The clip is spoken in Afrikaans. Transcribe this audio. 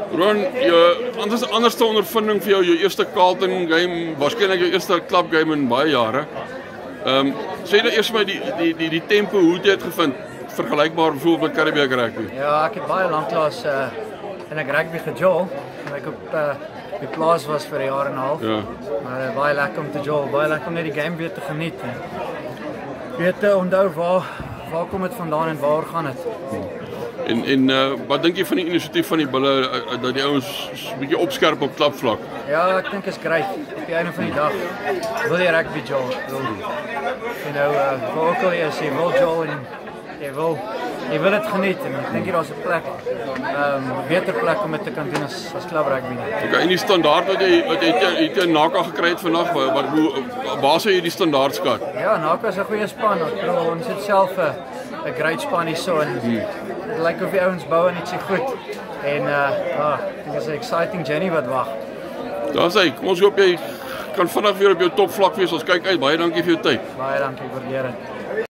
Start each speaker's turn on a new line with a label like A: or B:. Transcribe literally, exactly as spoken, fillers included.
A: Ruan, jou anders anderste ondervinding vir jou, jou eerste Carlton game, waarskynlik jou eerste club game in baie jare. Ehm um, sê nou eers my die die die die tempo, hoe het jy dit gevind? Vergelykbaar bijvoorbeeld met Karibiek rugby.
B: Ja, ek het baie lanklaas uh, in ek rugby gejol, en ek op uh, die plaas was vir 'n jaar en 'n half.
A: Ja.
B: Maar uh, baie lekker om te jol, baie lekker om net die game weer te geniet. En weet te onthou waar waar kom dit vandaan en waar gaan dit?
A: En en uh, wat dink jy van die inisiatief van die Bulle uh, dat die ouens 'n bietjie opskerp op klapvlak?
B: Ja, ek dink is great. Op die einde van die dag wil jy rugby jol. You know, uh, waar ook al jy is, jy wil jol en jy wil jy wil dit geniet en ek dink hier daar's 'n plek, um, 'n beter plek om dit te kan doen as as klubrugby.
A: Okay, en die standaard wat jy wat jy het jy Naka gekry het vandag, wat wat hoe waar sou jy die standaard skat?
B: Ja, Naka is 'n goeie span. Ek bedoel, ons het self 'n 'n great span hierso en hmm. Dit lyk of die ouens bou net so goed. En uh, ah, ek dink dit is 'n exciting journey wat wag.
A: Daar's hy. Kom ons hoop jy kan vinnig weer op jou topvlak wees. Ons kyk uit. Baie dankie vir jou tyd.
B: Baie dankie, waardeer dit.